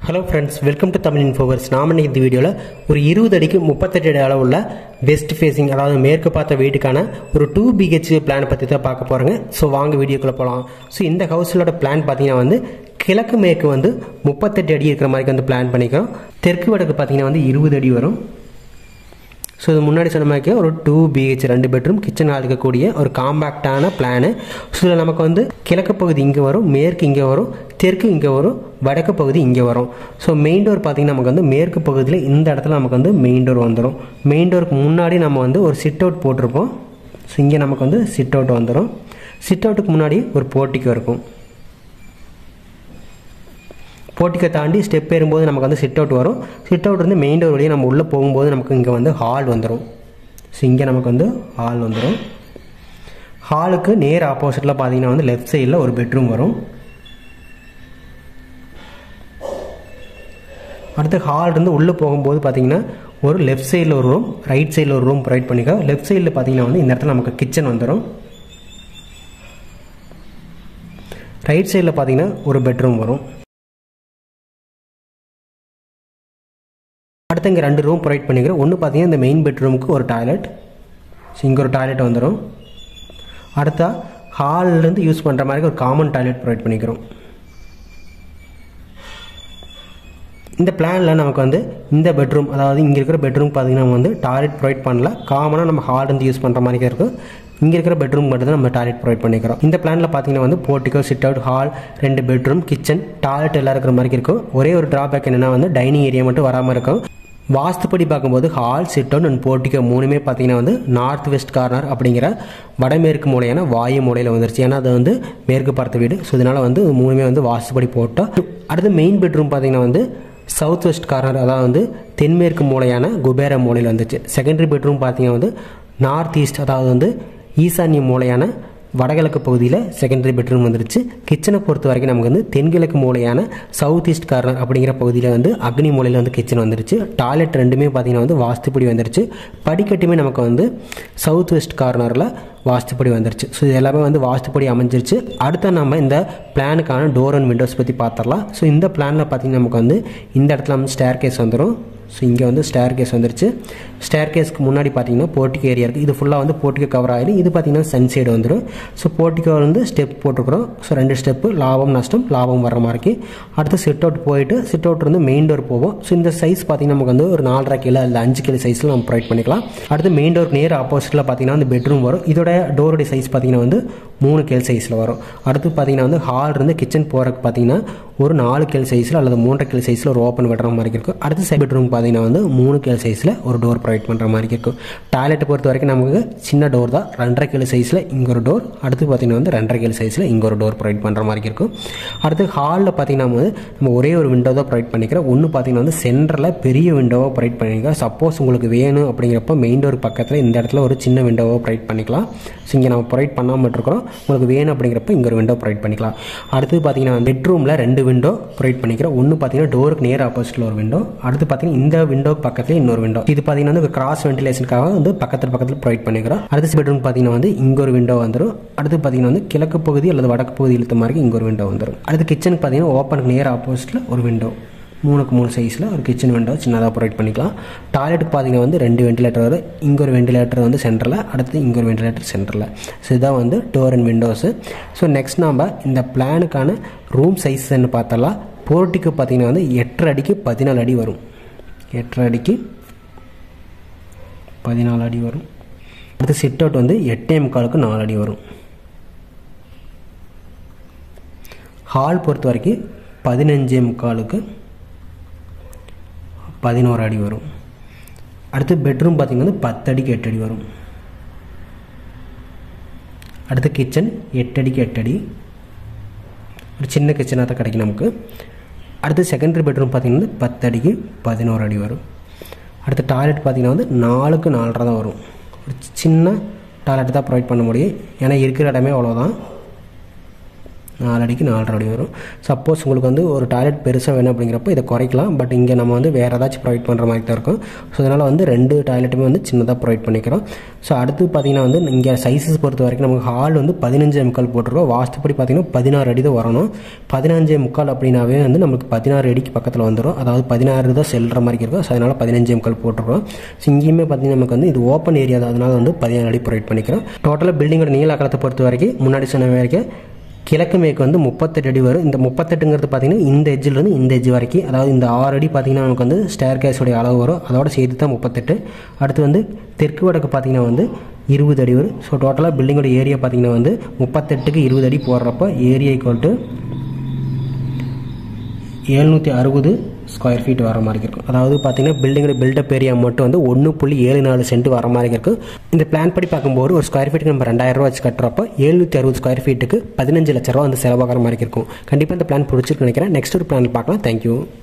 Hello friends, welcome to Tamil Infowars. நாம இந்த வீடியோல ஒரு 20 அடிக்கு 38 அடி அளவுள்ள வெஸ்ட் ஃபேசிங் அதாவது மேற்கு பார்த்த வீட்டுக்கான ஒரு 2 BH பிளான் பத்தி தான் பார்க்க போறோங்க. சோ வாங்க வீடியோக்குள்ள போலாம். சோ இந்த ஹவுஸ்லோட பிளான் பாத்தீங்கன்னா வந்து கிழக்கு மேற்கு வந்து 38 அடி இருக்கிற மாதிரி வந்து பிளான் பண்ணிக்கிறோம். தெற்கு வடக்கு பாத்தீங்கன்னா வந்து 20 அடி வரும். ஸோ இது முன்னாடி சொன்ன மாதிரி ஒரு 2 BH 2 பெட்ரூம் கிச்சன் ஹால் இருக்கக்கூடிய ஒரு காம்பேக்டான பிளானு. ஸோ இதில் நமக்கு வந்து கிழக்கு பகுதி இங்கே வரும், மேற்கு இங்கே வரும், தெற்கு இங்கே வரும், வடக்கு பகுதி இங்கே வரும். ஸோ மெயின் டோர் பார்த்தீங்கன்னா நமக்கு வந்து மேற்கு பகுதியில் இந்த இடத்துல நமக்கு வந்து மெயின் டோர் வந்துடும். மெயின் டோருக்கு முன்னாடி நம்ம வந்து ஒரு சிட் அவுட் போட்டிருப்போம். ஸோ இங்கே நமக்கு வந்து சிட் அவுட் வந்துடும். சிட் அவுட்டுக்கு முன்னாடி ஒரு போர்ட்டிக்கோ இருக்கும். போர்ட்டிக்கை தாண்டி ஸ்டெப் ஏறும்போது நமக்கு வந்து சிட் அவுட் வரும். சிட் அவுட் வந்து மெயின் டோர் வழியே நம்ம உள்ளே போகும்போது நமக்கு இங்கே வந்து ஹால் வந்துடும். ஸோ இங்கே நமக்கு வந்து ஹால் வந்துடும். ஹாலுக்கு நேர் ஆப்போசிட்டில் பார்த்தீங்கன்னா வந்து லெஃப்ட் சைடில் ஒரு பெட்ரூம் வரும். அடுத்து ஹால் இருந்து உள்ளே போகும்போது பார்த்தீங்கன்னா ஒரு லெஃப்ட் சைடில் ஒரு ரூம், ரைட் சைடில் ஒரு ரூம் ப்ரொவைட் பண்ணிக்கோ. லெஃப்ட் சைடில் பார்த்தீங்கன்னா வந்து இந்த இடத்துல நமக்கு கிச்சன் வந்துடும். ரைட் சைடில் பார்த்தீங்கன்னா ஒரு பெட்ரூம் வரும். அடுத்து இங்கே 2 ரூம் ப்ரொவைட் பண்ணிக்கிறோம். ஒன்று பார்த்தீங்கன்னா இந்த மெயின் பெட்ரூமுக்கு ஒரு டாய்லெட். ஸோ இங்கே ஒரு டாய்லெட் வந்துடும். அடுத்தா ஹால்லேருந்து யூஸ் பண்ணுற மாதிரி ஒரு காமன் டாய்லெட் ப்ரொவைட் பண்ணிக்கிறோம். இந்த பிளானில் நமக்கு வந்து இந்த பெட்ரூம் அதாவது இங்கே இருக்கிற பெட்ரூம் பார்த்தீங்கன்னா நம்ம வந்து டாய்லெட் ப்ரொவைட் பண்ணல. காமனாக நம்ம ஹால்லேருந்து யூஸ் பண்ணுற மாதிரி இருக்கும். இங்கே இருக்கிற பெட்ரூம் மட்டும் தான் நம்ம டாய்லெட் ப்ரொவைட் பண்ணிக்கிறோம். இந்த பிளானில் பார்த்தீங்கன்னா வந்து portico, sit out, hall, 2 bedroom, kitchen, toilet எல்லாம் இருக்கிற மாதிரி இருக்கும். ஒரே ஒரு டிராபேக் என்னென்னா வந்து டைனிங் ஏரியா மட்டும் வராமல் இருக்கும். வாஸ்துப்படி பார்க்கும்போது hall, sit out and portico மூணுமே பார்த்தீங்கன்னா வந்து நார்த் வெஸ்ட் கார்னர் அப்படிங்கிற வடமேற்கு மூலையான வாயு மூலையில் வந்துருச்சு. ஏன்னா அது வந்து மேற்கு பார்த்த வீடு. ஸோ இதனால் வந்து மூணுமே வந்து வாஸ்துப்படி போட்டோம். அடுத்து மெயின் பெட்ரூம் பார்த்தீங்கன்னா வந்து சவுத் வெஸ்ட் கார்னர் அதாவது வந்து தென்மேற்கு மூலையான குபேர மூலையில் வந்துச்சு. செகண்டரி பெட்ரூம் பார்த்தீங்கன்னா வந்து நார்த் ஈஸ்ட் அதாவது வந்து ஈசான்ய மூலையான வடகிழக்கு பகுதியில் செகண்டரி பெட்ரூம் வந்துருச்சு. கிச்சனை பொறுத்த வரைக்கும் நமக்கு வந்து தென்கிழக்கு மூலையான சவுத் ஈஸ்ட் கார்னர் அப்படிங்கிற பகுதியில் வந்து அக்னி மூலையில் வந்து கிச்சன் வந்துருச்சு. டாய்லெட் ரெண்டுமே பார்த்தீங்கன்னா வந்து வாஸ்துப்படி வந்துருச்சு. படிக்கட்டுமே நமக்கு வந்து சவுத் வெஸ்ட் கார்னரில் வாஸ்துப்படி வந்துருச்சு. ஸோ இது எல்லாமே வந்து வாஸ்துப்படி அமைஞ்சிருச்சு. அடுத்த நம்ம இந்த பிளானுக்கான டோர் அண்ட் விண்டோஸ் பற்றி பார்த்துடலாம். ஸோ இந்த பிளானில் பார்த்தீங்கன்னா நமக்கு வந்து இந்த இடத்துல வந்து ஸ்டேர் கேஸ் வந்துடும். ஸோ இங்கே வந்து ஸ்டேர் கேஸ் வந்துருச்சு. ஸ்டேர் கேஸ்க்கு முன்னாடி பார்த்தீங்கன்னா போர்ட்டிகோ ஏரியா இருக்குது. இது ஃபுல்லாக வந்து போர்ட்டிகோ கவர் ஆகிடும். இது பார்த்தீங்கன்னா சன் சைடு வந்துடும். ஸோ போர்ட்டிகோ வந்து ஸ்டெப் போட்டுருக்குறோம். ஸோ 2 ஸ்டெப்பு லாபம் நஷ்டம் லாபம் வர மாதிரி. அடுத்து சிட் அவுட் போயிட்டு சிட் அவுட் இருந்து மெயின் டோர் போவோம். ஸோ இந்த சைஸ் பார்த்தீங்கன்னா நமக்கு வந்து ஒரு 4.5 கிலோ இல்லை 5 கிலோ சைஸில் நம்ம ப்ரொவைட் பண்ணிக்கலாம். அடுத்து மெயின் டோர் நேர் ஆப்போசிட்டில் பார்த்தீங்கன்னா வந்து பெட்ரூம் வரும். இதோட டோருடைய சைஸ் பார்த்தீங்கன்னா வந்து 3 கேல் சைஸில் வரும். அடுத்து பார்த்தீங்கன்னா வந்து ஹால் இருந்து கிச்சன் போகிறதுக்கு பார்த்தீங்கன்னா ஒரு 4 கேல் சைஸில் அல்லது 3 கேல் சைஸில் ஒரு ஓப்பன் விடுற மாதிரி இருக்கும். அடுத்து சைட் பெட்ரூம் பார்த்தீங்கன்னா வந்து 3 கேல் சைஸில் ஒரு டோர் ப்ரொவைட் பண்ணுற மாதிரி இருக்கும். டாய்லெட்டை பொறுத்த வரைக்கும் நமக்கு சின்ன டோர் தான். 2.5 கேல் சைஸில் இங்கே ஒரு டோர், அடுத்து பார்த்தீங்கன்னா வந்து 2.5 கேல் சைஸில் இங்கே ஒரு டோர் ப்ரொவைட் பண்ணுற மாதிரி இருக்கும். அடுத்து ஹாலில் பார்த்தீங்கன்னா வந்து நம்ம ஒரே ஒரு விண்டோ தான் ப்ரொவைட் பண்ணிக்கிறோம். ஒன்று பார்த்தீங்கன்னா வந்து சென்டரில் பெரிய விண்டோவை ப்ரொவைட் பண்ணிக்கிறோம். சப்போஸ் உங்களுக்கு வேணும் அப்படிங்கிறப்ப மெயின் டோர் பக்கத்தில் இந்த இடத்துல ஒரு சின்ன விண்டோவை ப்ரொவைட் பண்ணிக்கலாம். ஸோ இங்கே நம்ம ப்ரொவைட் பண்ணாமல் இருக்கிறோம். உங்களுக்கு வேணும் அப்படிங்கிறப்ப இங்கே ஒரு விண்டோ ப்ரொவைட் பண்ணிக்கலாம். அடுத்து பார்த்தீங்கன்னா பெட்ரூமில் 2 விண்டோ ப்ரொவைட் பண்ணிக்கிறோம். ஒன்று பார்த்தீங்கன்னா டோருக்கு நேர் ஆப்போசிட்டில் ஒரு விண்டோ, அடுத்து பார்த்தீங்கன்னா இந்த விண்டோ பக்கத்தில் இன்னொரு விண்டோ. இது பார்த்தீங்கன்னா வந்து கிராஸ் வென்டிலேஷனுக்காக வந்து பக்கத்தில் ப்ரொவைட் பண்ணிக்கிறோம். அடுத்த பெட்ரூம் பார்த்தீங்கன்னா வந்து இங்கே ஒரு விண்டோ வந்துடும். அடுத்து பார்த்தீங்கன்னா வந்து கிழக்கு பகுதி அல்லது வடக்கு பகுதி இழுத்த மாதிரி இங்கே ஒரு விண்டோ வந்துடும். அடுத்து கிச்சனுக்கு பார்த்தீங்கன்னா ஓப்பனுக்கு நேர் ஆப்போசிட்டில் ஒரு விண்டோ, 3x3 சைஸில் ஒரு கிச்சன் விண்டோ சின்னதாக ப்ரொவைட் பண்ணிக்கலாம். டாய்லெட்டுக்கு பார்த்தீங்கன்னா வந்து 2 வெண்டிலேட்டர் வரும். இங்கே ஒரு வெண்டிலேட்டர் வந்து சென்டரில், அடுத்து இங்கே ஒரு வெண்டிலேட்டர் சென்டரில். ஸோ இதுதான் வந்து door and windows. So next நம்ம இந்த பிளானுக்கான ரூம் சைஸ்ன்னு பார்த்தலாம். போர்ட்டிக்கு பார்த்தீங்கன்னா வந்து 8.5 அடிக்கு 14 அடி வரும். 8.5 அடிக்கு 14 அடி வரும். அடுத்து சிட் அவுட் வந்து 8.25க்கு 4 அடி வரும். ஹால் பொறுத்த வரைக்கும் 15.25க்கு 11 அடி வரும். அடுத்து பெட்ரூம் பார்த்தீங்கன்னா 10 அடிக்கு 8 அடி வரும். அடுத்து கிச்சன் 8 அடிக்கு 8 அடி, ஒரு சின்ன கிச்சனாக தான் கிடைக்கும் நமக்கு. அடுத்து செகண்டரி பெட்ரூம் பார்த்தீங்கன்னா 10 அடிக்கு 11 அடி வரும். அடுத்து டாய்லெட் பார்த்தீங்கன்னா வந்து 4க்கு 4.5 தான் வரும். ஒரு சின்ன டாய்லெட் தான் ப்ரொவைட் பண்ண முடியும். ஏன்னா இருக்கிற இடமே அவ்வளோதான். 4 அடிக்கு 4.5 அடி வரும். சப்போஸ் உங்களுக்கு வந்து ஒரு டாய்லெட் பெருசாக வேணும் அப்படிங்கிறப்ப இதை குறைக்கலாம். பட் இங்கே நம்ம வந்து வேறு ஏதாச்சும் ப்ரொவைட் பண்ணுற மாதிரி தான் இருக்கும். ஸோ அதனால் வந்து 2 டாய்லெட்டுமே வந்து சின்னதாக ப்ரொவைட் பண்ணிக்கிறோம். ஸோ அடுத்து பார்த்தீங்கன்னா வந்து இங்கே சைஸஸ் பொறுத்த வரைக்கும் நமக்கு ஹால் வந்து 15.25 போட்டிருக்கோம். வாஸ்துப்படி பார்த்தீங்கன்னா 16 அடி தான் வரணும். 15.25 அப்படின்னாவே வந்து நமக்கு 16 அடிக்கு பக்கத்தில் வந்துடும். அதாவது 16 தான் செல்கிற மாதிரி இருக்கும். ஸோ அதனால் 15.25 போட்டிருக்கோம். ஸோ இங்கேயுமே பார்த்தீங்கன்னா நமக்கு வந்து இது ஓப்பன் ஏரியா தான், அதனால் வந்து 16 அடி ப்ரொவைட் பண்ணிக்கிறோம். டோட்டலாக பில்டிங்கோட நீள அகலத்தை பொறுத்த வரைக்கும் முன்னாடி சொன்ன வரைக்கும் கிழக்கு மேற்கு வந்து 38 அடி வரும். இந்த 38ங்கிறது பார்த்தீங்கன்னா இந்த எஜ்ஜிலேருந்து இந்த எஜ்ஜு வரைக்கும், அதாவது இந்த 6 அடி பார்த்தீங்கன்னா நமக்கு வந்து ஸ்டேர் கேஸோடைய அளவு வரும். அதோட சேர்த்து தான் 38. அடுத்து வந்து தெற்கு வடக்கு பார்த்தீங்கன்னா வந்து 20 அடி வரும். ஸோ டோட்டலாக பில்டிங்கோட ஏரியா பார்த்தீங்கன்னா வந்து 38க்கு 20 அடி போடுறப்ப area equal to 760 square feet வர மாதிரி இருக்கும். அதாவது பார்த்தீங்கன்னா பில்டிங்கோட பில்டப் ஏரியா மட்டும் வந்து 1.74 சென்ட் வர மாதிரி இருக்கும். இந்த பிளான் படி பார்க்கும்போது ஒரு ஸ்கொயர் ஃபீட்டுக்கு நம்ம 2000 ரூபா வச்சு கட்டுறப்போ 760 ஸ்கொயர் ஃபீட்டுக்கு 15 லட்ச ரூபா வந்து செலவாகிற மாதிரி இருக்கும். கண்டிப்பாக இந்த பிளான் பிடிச்சிருக்கு நினைக்கிறேன். நெக்ஸ்ட் ஒரு பிளான் பார்க்கலாம். தேங்க்யூ.